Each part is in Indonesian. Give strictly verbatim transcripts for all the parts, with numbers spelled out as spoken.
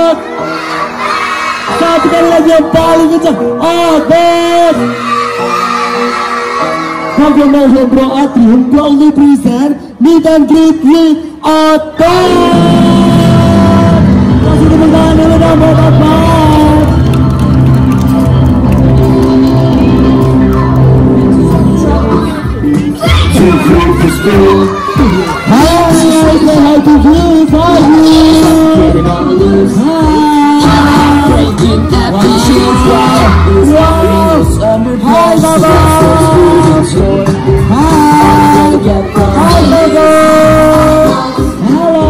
Abot. Satu kali lagi yang paling kencang. Abot. Bagaimana Hendro Atrium proudly present meet and greet with Abot. Kasih tepuk tangan dulu dong buat Abot. Hi, say hi to you, for you. Hi, Baba. Hi. Hi, Baba. Hello.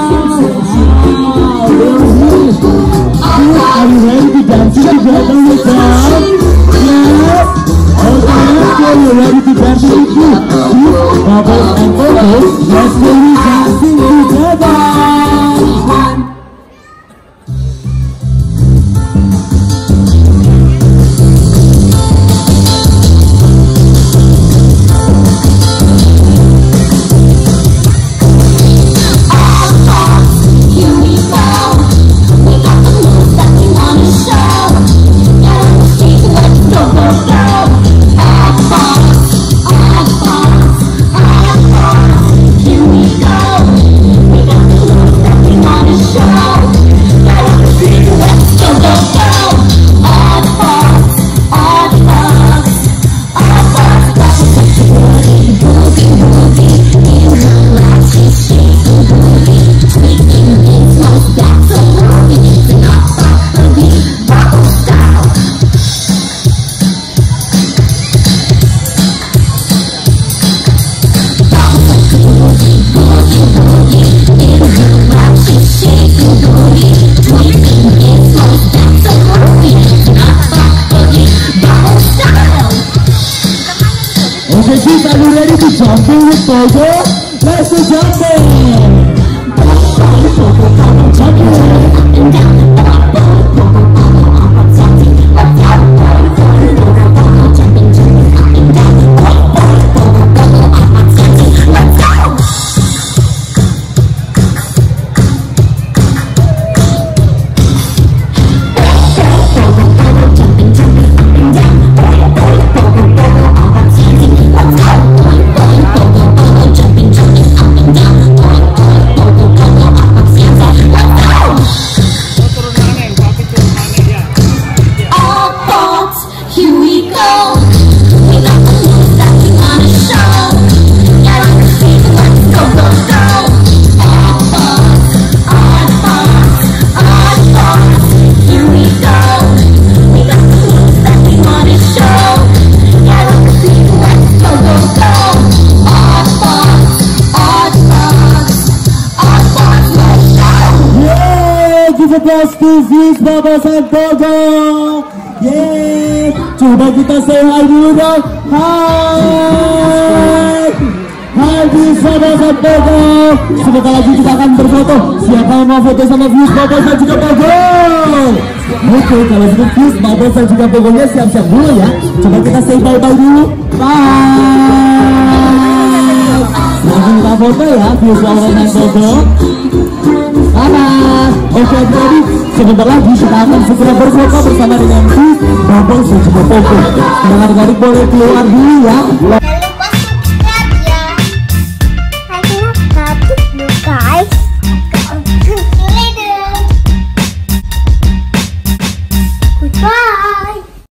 Are you ready to dance together with us? Yes. Okay, are you ready to dance with you? Bubbles and Bubbles, let's go dancing together. Okay, kids, are you ready to jump in with Bogo? Let's go jumping! Applause to Fuse, Bubbles and Bogo. Yeay. Coba kita say hi dulu dong. Hai. Hai Fuse, Bubbles and Bogo. Sebentar lagi kita akan berfoto. Siapa yang mau foto sama Fuse, Bubbles dan juga Bogo? Oke, kalau gitu Fuse, Bubbles dan juga Bogonya siap-siap dulu ya. Coba kita say bye-bye dulu. Bye. Langsung kita foto ya Fuse, Bubbles dan Bogo. Bye-bye. Oke, jadi sebentar lagi kita akan segera berfoto bersama dengan Fuse, Bubbles dan juga Bogo. Adik-adik boleh keluar dulu ya.